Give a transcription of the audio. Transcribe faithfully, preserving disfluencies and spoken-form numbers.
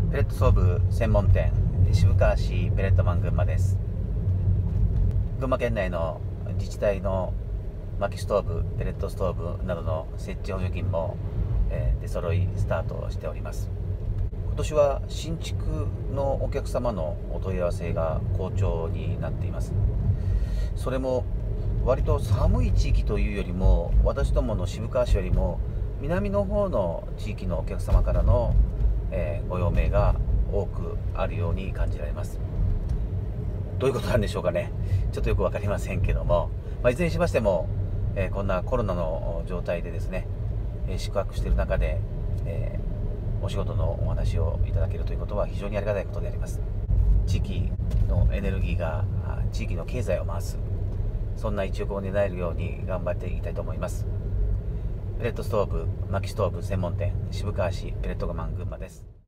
ペレットストーブ専門店渋川市ペレットマン群馬です。群馬県内の自治体の薪ストーブ、ペレットストーブなどの設置補助金も、えー、出揃いスタートしております。今年は新築のお客様のお問い合わせが好調になっています。それも割と寒い地域というよりも、私どもの渋川市よりも南の方の地域のお客様からのえー、ご用命が多くあるように感じられます。どういうことなんでしょうかね。ちょっとよく分かりませんけども、まあ、いずれにしましても、えー、こんなコロナの状態でですね、えー、宿泊している中で、えー、お仕事のお話をいただけるということは非常にありがたいことであります。地域のエネルギーが地域の経済を回す、そんな一翼を担えるように頑張っていきたいと思います。ペレットストーブ、薪ストーブ専門店渋川市ペレットマン群馬です。